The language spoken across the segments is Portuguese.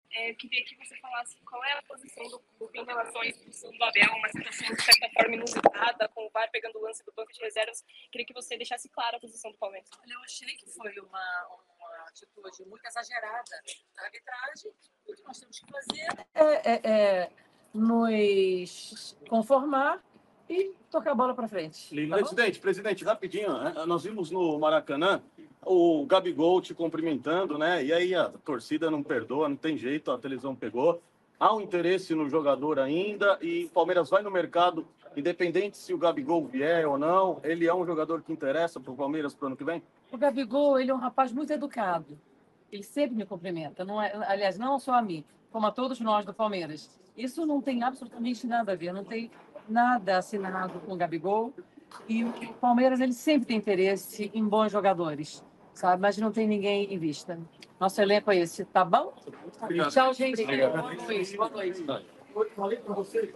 Eu queria que você falasse qual é a posição do clube em relação à expulsão do Abel, uma situação de certa forma inusitada, com o VAR pegando o lance do banco de reservas. Queria que você deixasse clara a posição do Palmeiras. Olha, eu achei que foi uma atitude muito exagerada da arbitragem. O que nós temos que fazer é nos conformar e tocar a bola para frente. Tá Presidente, rapidinho, nós vimos no Maracanã o Gabigol te cumprimentando, né? E aí a torcida não perdoa, não tem jeito, a televisão pegou. Há um interesse no jogador ainda e o Palmeiras vai no mercado, independente se o Gabigol vier ou não, ele é um jogador que interessa para o Palmeiras para o ano que vem? O Gabigol, ele é um rapaz muito educado. Ele sempre me cumprimenta. Não é, aliás, não só a mim, como a todos nós do Palmeiras. Isso não tem absolutamente nada a ver. Não tem nada assinado com o Gabigol. E o Palmeiras, ele sempre tem interesse em bons jogadores, sabe? Mas não tem ninguém em vista. Nosso elenco é esse, tá bom? Obrigado. Tchau, gente. Obrigado. Boa noite. Falei para você.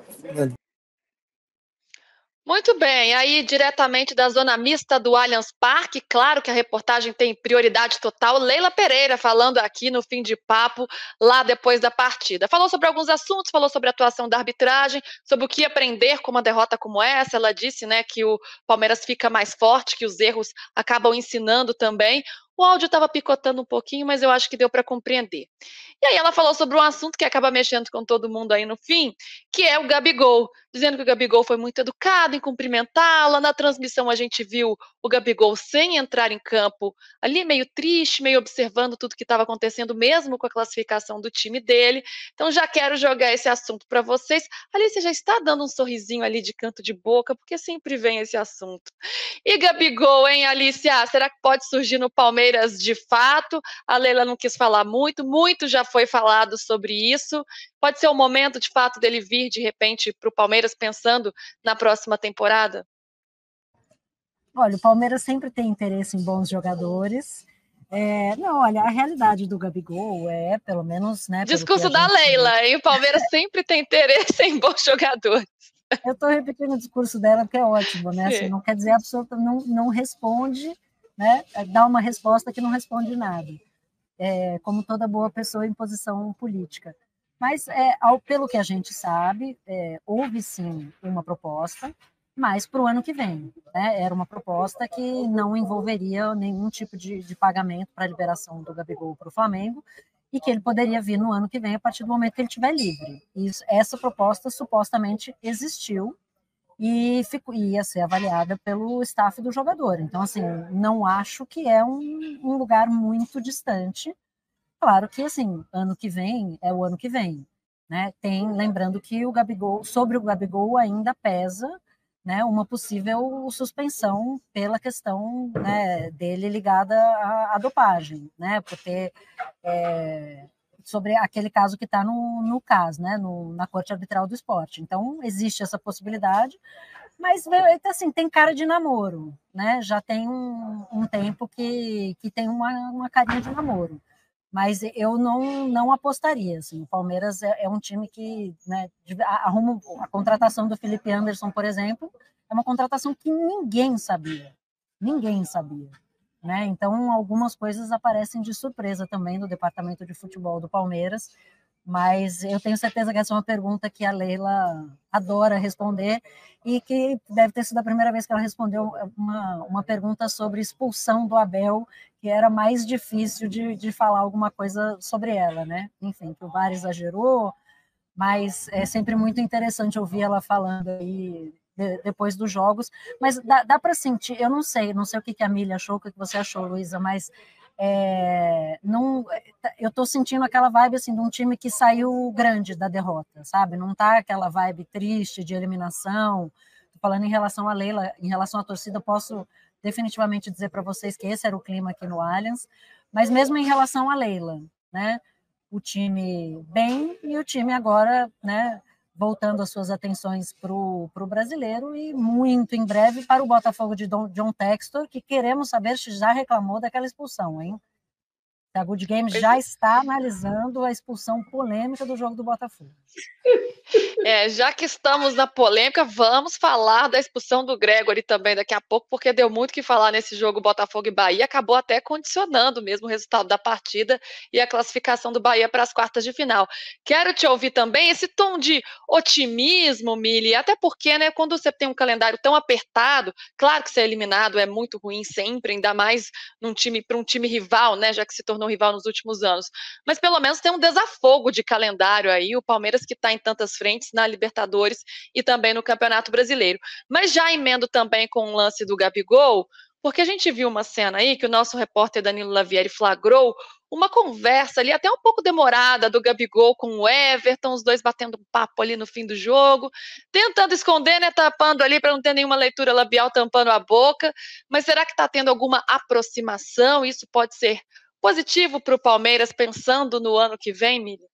Muito bem, aí diretamente da zona mista do Allianz Parque, claro que a reportagem tem prioridade total, Leila Pereira falando aqui no Fim de Papo, lá depois da partida. Falou sobre alguns assuntos, falou sobre a atuação da arbitragem, sobre o que aprender com uma derrota como essa, ela disse, né, que o Palmeiras fica mais forte, que os erros acabam ensinando também. O áudio estava picotando um pouquinho, mas eu acho que deu para compreender. E aí ela falou sobre um assunto que acaba mexendo com todo mundo aí no fim, que é o Gabigol, dizendo que o Gabigol foi muito educado em cumprimentá-la. Na transmissão a gente viu o Gabigol sem entrar em campo, ali meio triste, meio observando tudo que estava acontecendo, mesmo com a classificação do time dele. Então já quero jogar esse assunto para vocês. Alice já está dando um sorrisinho ali de canto de boca, porque sempre vem esse assunto. E Gabigol, hein, Alicia? Será que pode surgir no Palmeiras de fato? A Leila não quis falar muito, muito já foi falado sobre isso. Pode ser o momento, de fato, dele vir, de repente, para o Palmeiras, pensando na próxima temporada? Olha, o Palmeiras sempre tem interesse em bons jogadores. Não, olha, a realidade do Gabigol é, pelo menos, né? Discurso da Leila, hein? O Palmeiras sempre tem interesse em bons jogadores. Eu estou repetindo o discurso dela, porque é ótimo, né? Assim, não quer dizer absolutamente, não responde, né? Dá uma resposta que não responde nada. Como toda boa pessoa em posição política. Mas, pelo que a gente sabe, houve sim uma proposta, mas para o ano que vem. Né? Era uma proposta que não envolveria nenhum tipo de pagamento para a liberação do Gabigol para o Flamengo e que ele poderia vir no ano que vem a partir do momento que ele estiver livre. Essa proposta supostamente existiu e ia ser avaliada pelo staff do jogador. Então, assim, não acho que é um lugar muito distante. Claro que, assim, ano que vem é o ano que vem, né? Lembrando que sobre o Gabigol ainda pesa, né, uma possível suspensão pela questão, né, dele ligada à dopagem, né? Porque sobre aquele caso que está no CAS, né, na Corte Arbitral do Esporte. Então, existe essa possibilidade, mas, assim, tem cara de namoro, né? Já tem um tempo que tem uma carinha de namoro. Mas eu não apostaria. Assim. O Palmeiras é um time que, né, arruma a contratação do Felipe Anderson, por exemplo, é uma contratação que ninguém sabia. Ninguém sabia. Né? Então, algumas coisas aparecem de surpresa também no departamento de futebol do Palmeiras, mas eu tenho certeza que essa é uma pergunta que a Leila adora responder e que deve ter sido a primeira vez que ela respondeu uma pergunta sobre expulsão do Abel, que era mais difícil de falar alguma coisa sobre ela, né? Enfim, que o VAR exagerou, mas é sempre muito interessante ouvir ela falando aí depois dos jogos, mas dá para sentir, eu não sei o que a Milha achou, o que você achou, Luísa, mas não, eu estou sentindo aquela vibe assim de um time que saiu grande da derrota, sabe? Não tá aquela vibe triste de eliminação. Tô falando em relação a Leila, em relação à torcida, posso definitivamente dizer para vocês que esse era o clima aqui no Allianz, mas mesmo em relação a Leila, né? O time bem e o time agora, né? Voltando as suas atenções para o brasileiro e muito em breve para o Botafogo de John Textor, que queremos saber se já reclamou daquela expulsão, hein? A Good Games já está analisando a expulsão polêmica do jogo do Botafogo. Já que estamos na polêmica, vamos falar da expulsão do Gregory também daqui a pouco, porque deu muito o que falar nesse jogo Botafogo e Bahia, acabou até condicionando mesmo o resultado da partida e a classificação do Bahia para as quartas de final. Quero te ouvir também esse tom de otimismo, Mili, até porque, né, quando você tem um calendário tão apertado, claro que ser eliminado é muito ruim sempre, ainda mais para um time rival, né, já que se tornou rival nos últimos anos, mas pelo menos tem um desafogo de calendário aí, o Palmeiras que está em tantas frentes na Libertadores e também no Campeonato Brasileiro. Mas já emendo também com o lance do Gabigol, porque a gente viu uma cena aí que o nosso repórter Danilo Lavieri flagrou uma conversa ali até um pouco demorada do Gabigol com o Everton, os dois batendo um papo ali no fim do jogo, tentando esconder, né, tapando ali para não ter nenhuma leitura labial, tampando a boca, mas será que está tendo alguma aproximação? Isso pode ser positivo para o Palmeiras pensando no ano que vem, Miriam?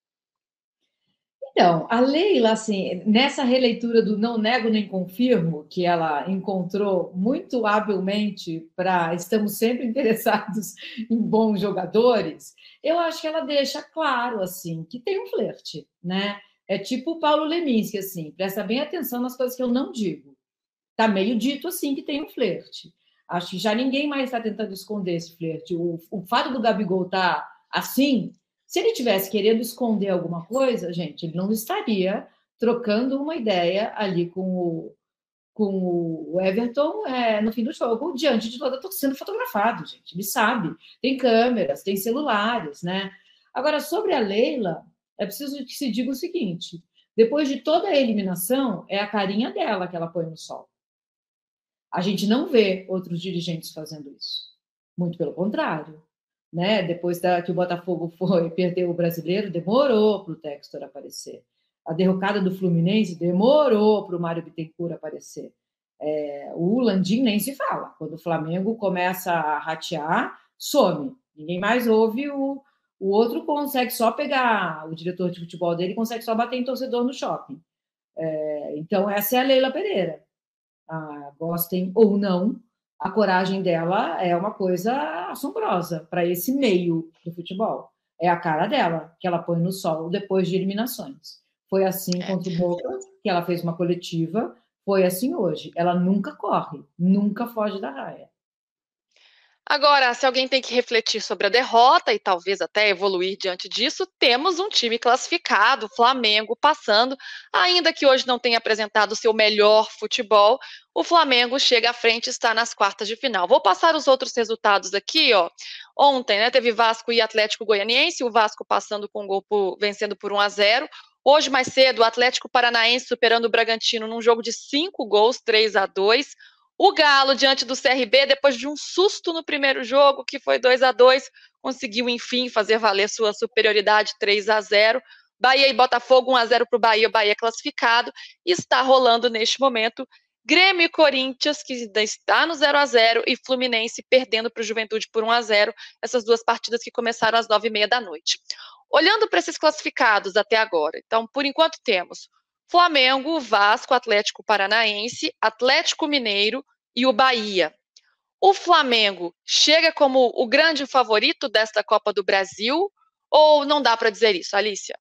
Então, a Leila, assim, nessa releitura do Não Nego Nem Confirmo, que ela encontrou muito habilmente para estamos sempre interessados em bons jogadores, eu acho que ela deixa claro, assim, que tem um flerte, né? É tipo o Paulo Leminski, assim, presta bem atenção nas coisas que eu não digo. Tá meio dito, assim, que tem um flerte. Acho que já ninguém mais está tentando esconder esse flerte. O fato do Gabigol estar assim, se ele tivesse querendo esconder alguma coisa, gente, ele não estaria trocando uma ideia ali com o Everton no fim do jogo, diante de toda a torcida, sendo fotografado, gente. Ele sabe. Tem câmeras, tem celulares, né? Agora, sobre a Leila, é preciso que se diga o seguinte: depois de toda a eliminação, é a carinha dela que ela põe no sol. A gente não vê outros dirigentes fazendo isso. Muito pelo contrário. Né? Depois que o Botafogo perdeu o Brasileiro, demorou para o Textor aparecer. A derrocada do Fluminense demorou para o Mário Bittencourt aparecer. O Landim nem se fala. Quando o Flamengo começa a ratear, some. Ninguém mais ouve. O outro consegue só pegar, o diretor de futebol dele consegue só bater em torcedor no shopping. Então, essa é a Leila Pereira. Gostem ou não, a coragem dela é uma coisa assombrosa para esse meio do futebol. É a cara dela que ela põe no sol depois de eliminações. Foi assim contra o Boca, que ela fez uma coletiva, foi assim hoje. Ela nunca corre, nunca foge da raia. Agora, se alguém tem que refletir sobre a derrota e talvez até evoluir diante disso, temos um time classificado, o Flamengo, passando, ainda que hoje não tenha apresentado o seu melhor futebol, o Flamengo chega à frente e está nas quartas de final. Vou passar os outros resultados aqui, ó. Ontem, né, teve Vasco e Atlético Goianiense, o Vasco passando com gol vencendo por 1-0. Hoje, mais cedo, o Atlético Paranaense superando o Bragantino num jogo de 5 gols, 3-2. O Galo, diante do CRB, depois de um susto no primeiro jogo, que foi 2-2, conseguiu, enfim, fazer valer sua superioridade 3-0. Bahia e Botafogo, 1-0 para o Bahia classificado. E está rolando, neste momento, Grêmio e Corinthians, que está no 0-0, e Fluminense perdendo para o Juventude por 1-0. Essas duas partidas que começaram às 9h30 da noite. Olhando para esses classificados até agora, então, por enquanto temos Flamengo, Vasco, Atlético Paranaense, Atlético Mineiro e o Bahia. O Flamengo chega como o grande favorito desta Copa do Brasil ou não dá para dizer isso, Alicia?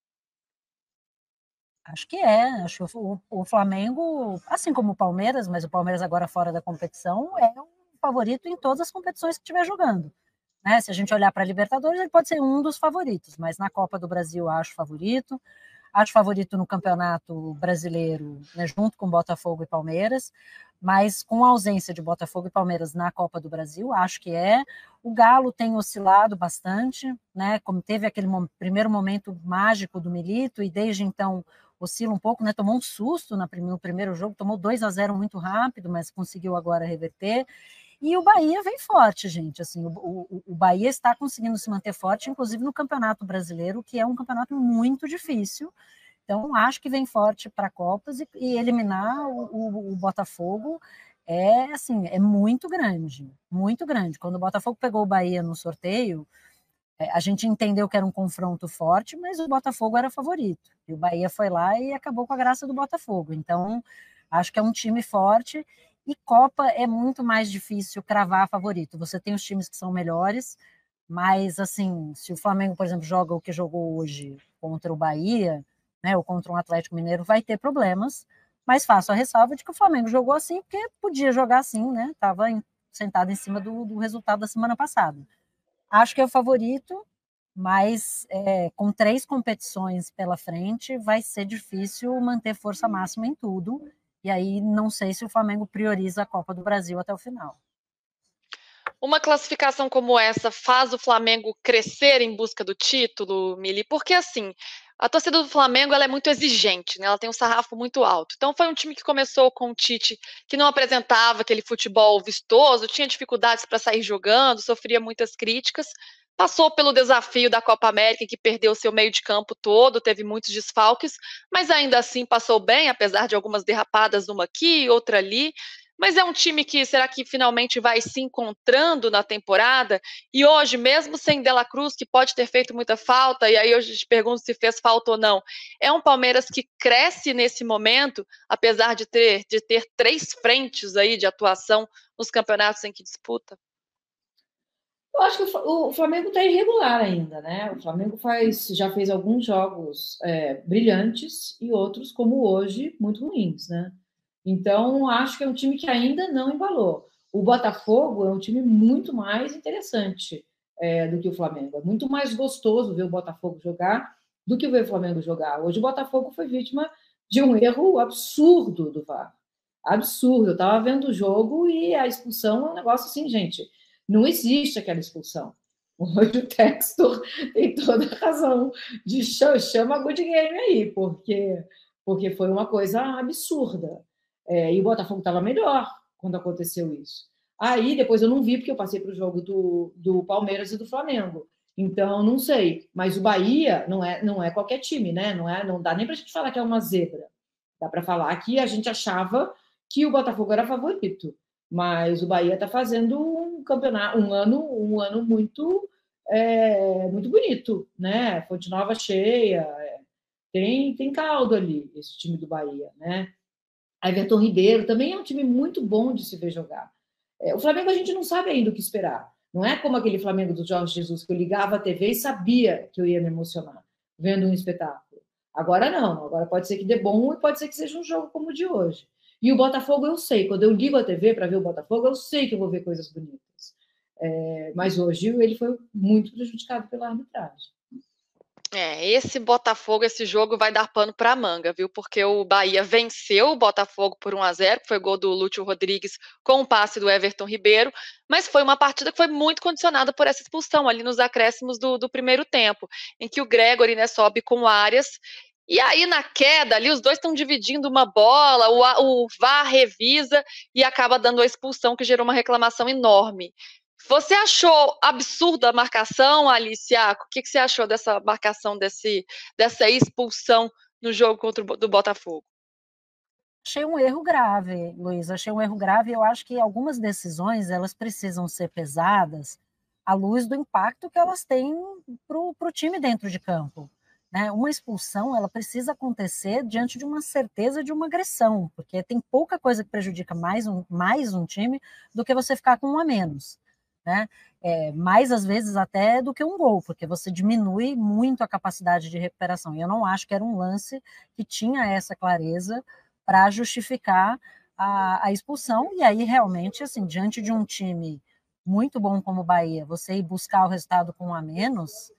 Acho que é. Acho que o Flamengo, assim como o Palmeiras, mas o Palmeiras agora fora da competição, é o favorito em todas as competições que estiver jogando. Né? Se a gente olhar para a Libertadores, ele pode ser um dos favoritos, mas na Copa do Brasil acho favorito. Acho favorito no Campeonato Brasileiro, né, junto com Botafogo e Palmeiras, mas com a ausência de Botafogo e Palmeiras na Copa do Brasil, acho que é. O Galo tem oscilado bastante, né, como teve aquele primeiro momento mágico do Milito, e desde então oscila um pouco, né, tomou um susto no primeiro jogo, tomou 2-0 muito rápido, mas conseguiu agora reverter. E o Bahia vem forte, gente. Assim, o Bahia está conseguindo se manter forte, inclusive no Campeonato Brasileiro, que é um campeonato muito difícil. Então, acho que vem forte para Copas e eliminar o Botafogo é muito grande, muito grande. Quando o Botafogo pegou o Bahia no sorteio, a gente entendeu que era um confronto forte, mas o Botafogo era favorito. E o Bahia foi lá e acabou com a graça do Botafogo. Então, acho que é um time forte. E Copa é muito mais difícil cravar favorito. Você tem os times que são melhores, mas, assim, se o Flamengo, por exemplo, joga o que jogou hoje contra o Bahia, né, ou contra um Atlético Mineiro, vai ter problemas, mas faço a ressalva de que o Flamengo jogou assim porque podia jogar assim, né? Estava sentado em cima do resultado da semana passada. Acho que é o favorito, mas com 3 competições pela frente, vai ser difícil manter força máxima em tudo, e aí não sei se o Flamengo prioriza a Copa do Brasil até o final. Uma classificação como essa faz o Flamengo crescer em busca do título, Mili? Porque, assim, a torcida do Flamengo ela é muito exigente, né? Ela tem um sarrafo muito alto. Então, foi um time que começou com o Tite, que não apresentava aquele futebol vistoso, tinha dificuldades para sair jogando, sofria muitas críticas. Passou pelo desafio da Copa América, que perdeu seu meio de campo todo, teve muitos desfalques, mas ainda assim passou bem, apesar de algumas derrapadas, uma aqui, outra ali. Mas é um time que, será que finalmente vai se encontrando na temporada? E hoje, mesmo sem De La Cruz, que pode ter feito muita falta, e aí eu te pergunto se fez falta ou não, é um Palmeiras que cresce nesse momento, apesar de ter 3 frentes aí de atuação nos campeonatos em que disputa? Eu acho que o Flamengo está irregular ainda, né? O Flamengo já fez alguns jogos brilhantes e outros, como hoje, muito ruins, né? Então, acho que é um time que ainda não embalou. O Botafogo é um time muito mais interessante do que o Flamengo. É muito mais gostoso ver o Botafogo jogar do que ver o Flamengo jogar. Hoje o Botafogo foi vítima de um erro absurdo do VAR. Absurdo. Eu estava vendo o jogo e a expulsão é um negócio assim, gente. Não existe aquela expulsão. Hoje o Textor tem toda a razão de chama a good game aí, porque foi uma coisa absurda. E o Botafogo estava melhor quando aconteceu isso. Aí, depois eu não vi, porque eu passei para o jogo do Palmeiras e do Flamengo. Então, não sei. Mas o Bahia não é qualquer time, né? Não dá nem para a gente falar que é uma zebra. Dá para falar que a gente achava que o Botafogo era favorito. Mas o Bahia está fazendo um campeonato, um ano muito, muito bonito, né? Fonte Nova cheia, tem caldo ali, esse time do Bahia, né? Everton Ribeiro também é um time muito bom de se ver jogar. O Flamengo a gente não sabe ainda o que esperar. Não é como aquele Flamengo do Jorge Jesus, que eu ligava a TV e sabia que eu ia me emocionar vendo um espetáculo. Agora não, agora pode ser que dê bom e pode ser que seja um jogo como o de hoje. E o Botafogo eu sei, quando eu ligo a TV para ver o Botafogo, eu sei que eu vou ver coisas bonitas. Mas hoje ele foi muito prejudicado pela arbitragem. Esse Botafogo, esse jogo vai dar pano para manga, viu? Porque o Bahia venceu o Botafogo por 1-0, que foi gol do Lúcio Rodrigues com o passe do Everton Ribeiro, mas foi uma partida que foi muito condicionada por essa expulsão ali nos acréscimos do primeiro tempo, em que o Gregory, né, sobe com o Arias, e aí na queda ali os dois estão dividindo uma bola, o VAR revisa e acaba dando a expulsão, que gerou uma reclamação enorme. Você achou absurda a marcação, Alicia? O que você achou dessa marcação, dessa expulsão no jogo contra do Botafogo? Achei um erro grave, Luiz. Achei um erro grave. Eu acho que algumas decisões elas precisam ser pesadas à luz do impacto que elas têm para o time dentro de campo. Né? Uma expulsão ela precisa acontecer diante de uma certeza de uma agressão, porque tem pouca coisa que prejudica mais um time do que você ficar com um a menos. Né? Mais às vezes até do que um gol, porque você diminui muito a capacidade de recuperação. E eu não acho que era um lance que tinha essa clareza para justificar a expulsão. E aí, realmente, assim, diante de um time muito bom como o Bahia, você ir buscar o resultado com um a menos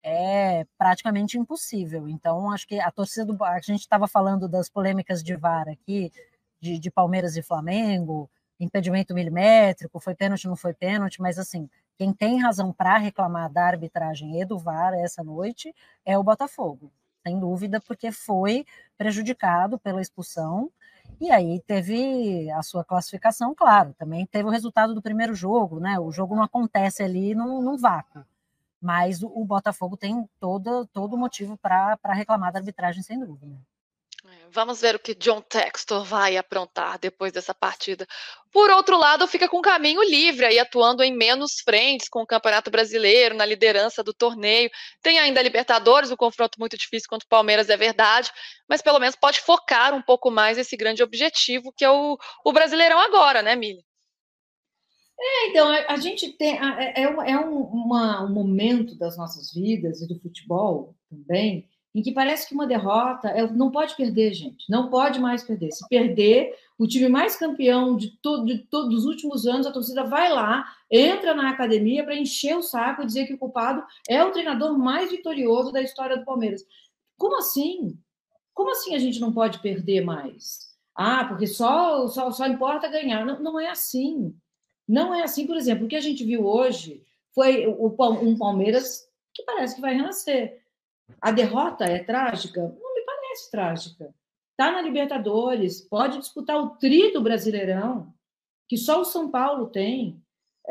é praticamente impossível. Então, acho que a torcida a gente estava falando das polêmicas de VAR aqui, de Palmeiras e Flamengo, impedimento milimétrico, foi pênalti, não foi pênalti, mas assim, quem tem razão para reclamar da arbitragem e do VAR essa noite é o Botafogo, sem dúvida, porque foi prejudicado pela expulsão, e aí teve a sua classificação, claro, também teve o resultado do primeiro jogo, né? O jogo não acontece ali num vácuo, mas o Botafogo tem todo motivo para reclamar da arbitragem, sem dúvida. Vamos ver o que John Textor vai aprontar depois dessa partida. Por outro lado, fica com caminho livre aí, atuando em menos frentes com o Campeonato Brasileiro, na liderança do torneio. Tem ainda a Libertadores, um confronto muito difícil contra o Palmeiras, é verdade, mas pelo menos pode focar um pouco mais esse grande objetivo, que é o Brasileirão agora, né, Mili? Então, a gente tem... um momento das nossas vidas e do futebol também, em que parece que uma derrota não pode perder, gente. Não pode mais perder. Se perder, o time mais campeão de todos os últimos anos, a torcida vai lá, entra na academia para encher o saco e dizer que o culpado é o treinador mais vitorioso da história do Palmeiras. Como assim? Como assim a gente não pode perder mais? Ah, porque só importa ganhar. Não, não é assim. Não é assim. Por exemplo, o que a gente viu hoje foi um Palmeiras que parece que vai renascer. A derrota é trágica? Não me parece trágica. Está na Libertadores, pode disputar o tri do Brasileirão, que só o São Paulo tem.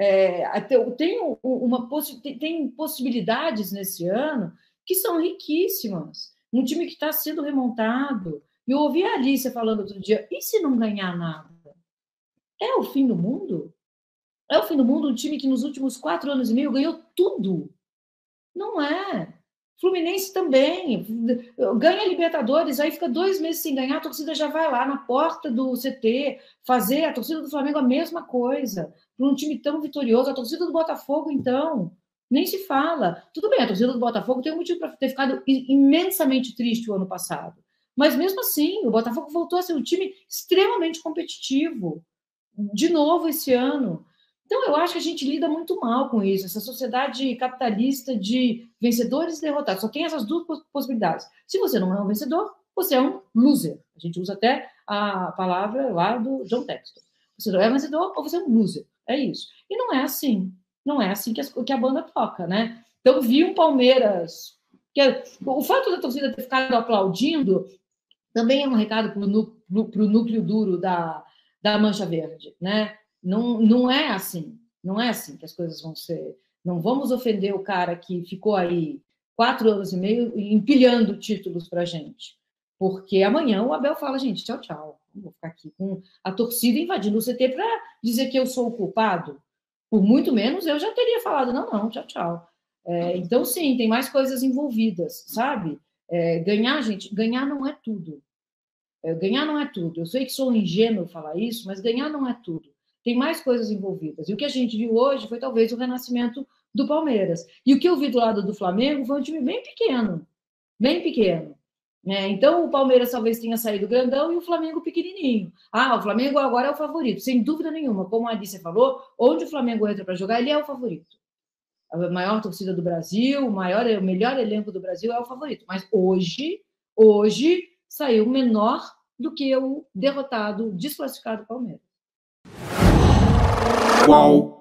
Tem possibilidades nesse ano que são riquíssimas. Um time que está sendo remontado. Eu ouvi a Alicia falando outro dia, e se não ganhar nada? É o fim do mundo? É o fim do mundo um time que nos últimos 4 anos e meio ganhou tudo? Não é. Fluminense também. Ganha Libertadores, aí fica 2 meses sem ganhar, a torcida já vai lá na porta do CT fazer, a torcida do Flamengo a mesma coisa. Para um time tão vitorioso, a torcida do Botafogo, então, nem se fala. Tudo bem, a torcida do Botafogo tem um motivo para ter ficado imensamente triste o ano passado. Mas mesmo assim, o Botafogo voltou a ser um time extremamente competitivo. De novo esse ano. Então, eu acho que a gente lida muito mal com isso, essa sociedade capitalista de vencedores e derrotados. Só tem essas 2 possibilidades. Se você não é um vencedor, você é um loser. A gente usa até a palavra lá do John Textor. Você não é vencedor ou você é um loser. É isso. E não é assim. Não é assim que a banda toca, né? Então, vi um Palmeiras... O fato da torcida ter ficado aplaudindo também é um recado para o núcleo duro da Mancha Verde, né? Não é assim. Não é assim que as coisas vão ser. Não vamos ofender o cara que ficou aí 4 anos e meio empilhando títulos para a gente. Porque amanhã o Abel fala, gente, tchau, tchau. Não vou ficar aqui com a torcida invadindo o CT para dizer que eu sou o culpado. Por muito menos eu já teria falado, não, tchau, tchau. Então, sim, tem mais coisas envolvidas, sabe? Ganhar, gente, ganhar não é tudo. Ganhar não é tudo. Eu sei que sou ingênuo falar isso, mas ganhar não é tudo. Tem mais coisas envolvidas. E o que a gente viu hoje foi talvez o renascimento do Palmeiras. E o que eu vi do lado do Flamengo foi um time bem pequeno. Bem pequeno. Então, o Palmeiras talvez tenha saído grandão e o Flamengo pequenininho. O Flamengo agora é o favorito, sem dúvida nenhuma. Como a Alice falou, onde o Flamengo entra para jogar, ele é o favorito. A maior torcida do Brasil, o melhor elenco do Brasil é o favorito. Mas hoje saiu menor do que o derrotado, desclassificado Palmeiras. Qual?